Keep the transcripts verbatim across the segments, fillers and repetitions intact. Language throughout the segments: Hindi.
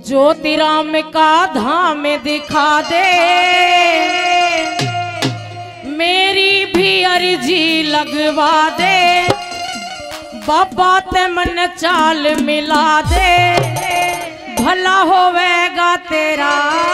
ज्योतिराम का धाम दिखा दे, मेरी भी अर्जी लगवा दे, बाबा ते मन चाल मिला दे, भला होवेगा तेरा।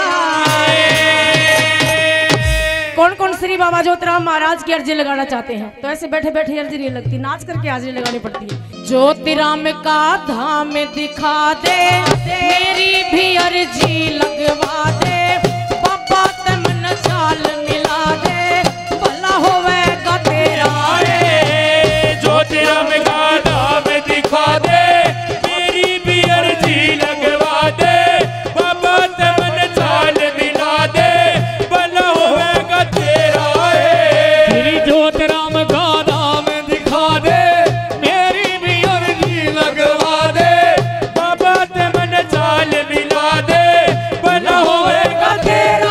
कौन कौन श्री बाबा ज्योतिराम महाराज की अर्जी लगाना चाहते हैं? तो ऐसे बैठे बैठे अर्जी नहीं लगती, नाच करके अर्जी लगानी पड़ती है। ज्योतिराम का धाम दिखा दे, मेरी भी अर्जी लगवा दे, बाबा ते मन चाल मिला दे, भला होवेगा तेरा। ज्योतिराम का धाम दिखा दे, मेरी भी अर्जी लगवा दे, बाबा ते मन चाल मिला दे, भला होवेगा तेरा। श्री ज्योतिराम का धाम दिखा दे, मेरी भी अर्जी लगवा दे, बाबा ते मन चाल मिला दे, भला होवेगा तेरा।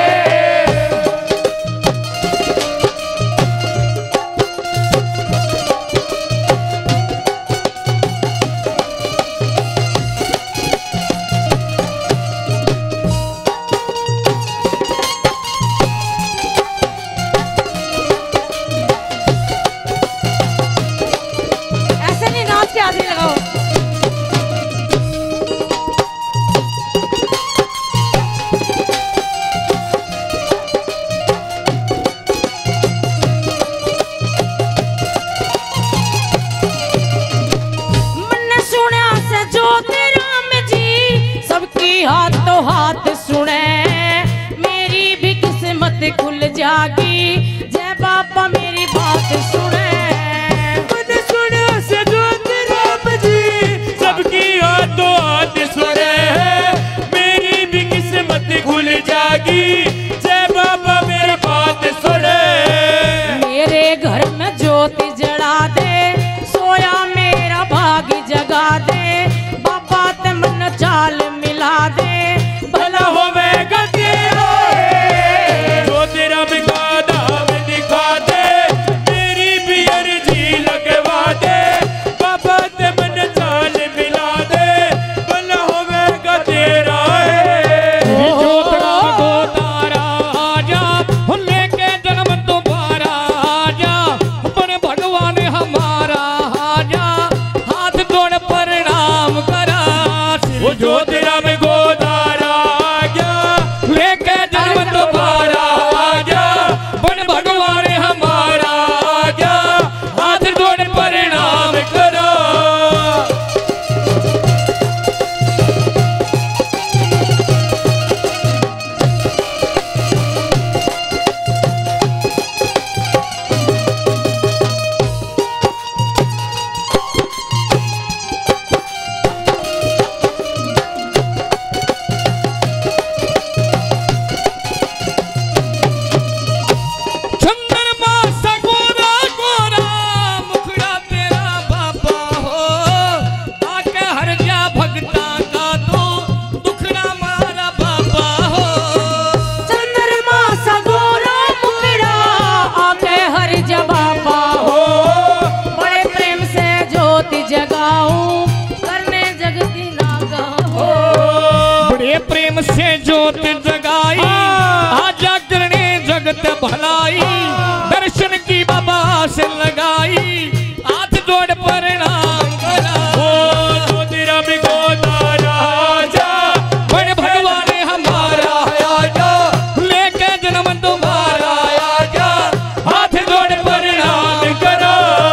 ऐसे नहीं नाच के हाजिरी लगाओ। मैंने सुना से ज्योतिराम जी, सबकी हाथों हाथ सुने, मेरी भी किस्मत खुल जागी, जय बाबा मेरी बात सुने। मैंने सुना से ज्योतिराम जी, सबकी हाथों हाथ सुने, मेरी भी किस्मत खुल जागी, जय बाबा मेरी बात सुने। मेरे घर में ज्योति जला दे, सोया मेरा भाग जगा दे, बाबा ते मन चाल मिला दे, भला होवेगा तेरा। ज्योतिराम का धाम दिखा दे, मेरी भी अर्जी लगवा दे, बाबा ते मन चाल मिला दे, भला होवेगा तेरा। ज्योतिराम को तारा आजा, लेके जन्म दोबारा आजा, बन भगवान हमारा आजा, हाथ जोड़ प्रणाम करा। वो ज्योतिराम को तारा आजा, लेके जन्म दोबारा आजा, बन भगवान हमारा आजा, हाथ जोड़ प्रणाम करो। चंद्रमा सा गोरा गोरा मुखड़ा तेरा बाबा हो, आके हर जा भगता का तो दुखड़ा मारा बाबा हो। चंद्रमा सा गोरा मुखड़ा, आके हर जा बाबा हो, बड़े प्रेम से ज्योति जगाऊं, करने जगती नागा हो। बड़े प्रेम से ज्योत जगाई, आजा करने जगत भलाई, दर्शन की बाबा से लगाई, हाथ जोड़ प्रणाम करा। ओ ज्योतिराम को तारा आजा, बन भगवान हमारा आजा, लेके जन्म तुम्हारा आजा, हाथ जोड़ प्रणाम करो।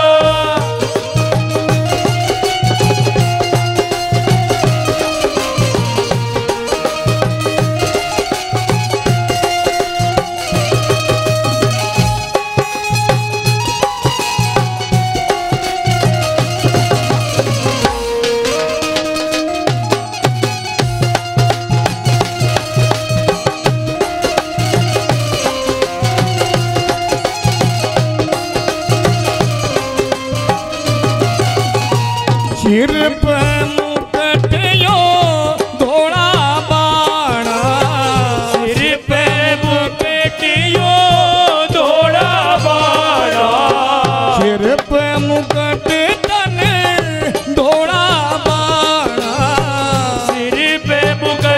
सिर पे मुकुट यो धोला बाणा, सिर पे मुकुट यो धोला बाणा, सिर पे मुकुट तन धोला बाणा, सिर पे मुकुट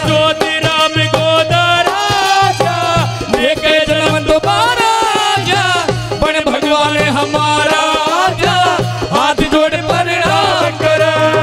ज्योति राम गोदारा जा, लेके जन्म दोबारा जा, बन भगवान हमारा जा, हाथ जोड़ प्रणाम कर।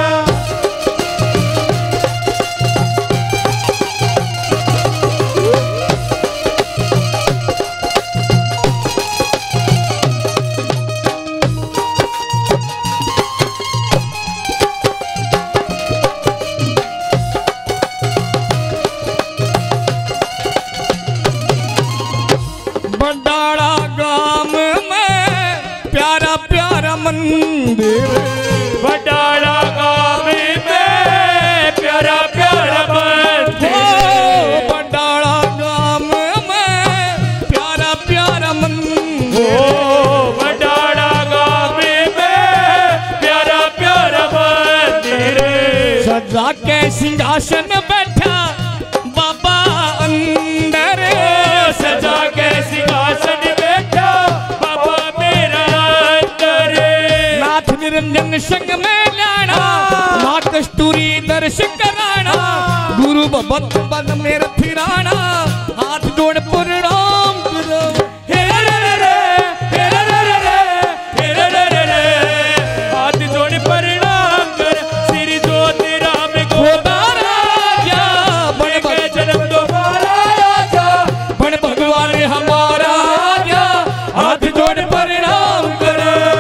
बडाला गांव में प्यारा प्यारा मंदिर, बडाला गांव में प्यारा प्यारा मंदिर, बडाला गांव में प्यारा प्यारा मंदिर, बडाला गांव में प्यारा प्यारा मंदिर। सजा के सिंहासन बैठा बाबा अंदर, सजा के सिंहासन बैठा बाबा मेरा अंदर। नाथ निरंजन संग में लाना, माँ कस्तूरी दर्श कराना, गुरु भगवत बन मेरा फिराना, हाथ जोड़ प्रणाम करो। हे रे रे रे, हे रे रे रे, हे रे रे रे रे, हाथ जोड़ प्रणाम कर। श्री ज्योति राम गोदारा जा, बन के जन्म दोबारा जा, बन भगवान हमारा जा, हाथ जोड़ प्रणाम कर।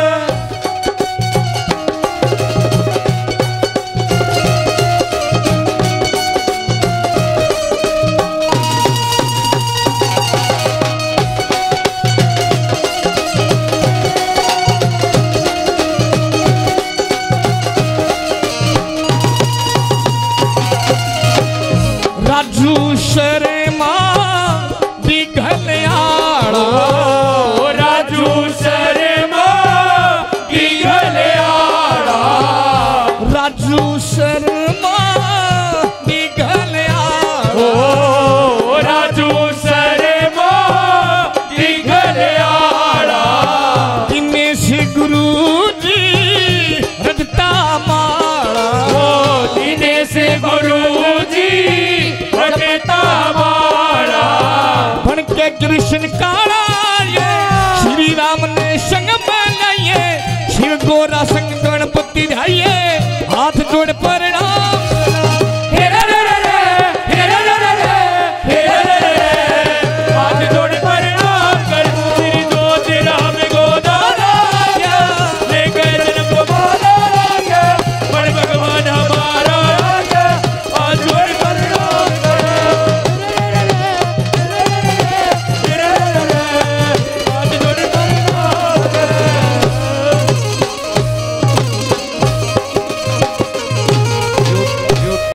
राजू शर्मा दिघलियाड़ा, राजू शर्मा दिघलियाड़ा, राजू शर्मा दिघलियाड़ा, राजू शर्मा दिघलियाड़ा। दिनेश गुरु जी रजता माड़ा, दिनेश गुरु जी रजता माड़ा, बन के कृष्ण काला ये श्री राम ने संग में लाइए, शिव गोरा संग गणपति ध्याइए, हाथ जोड़ प्रणाम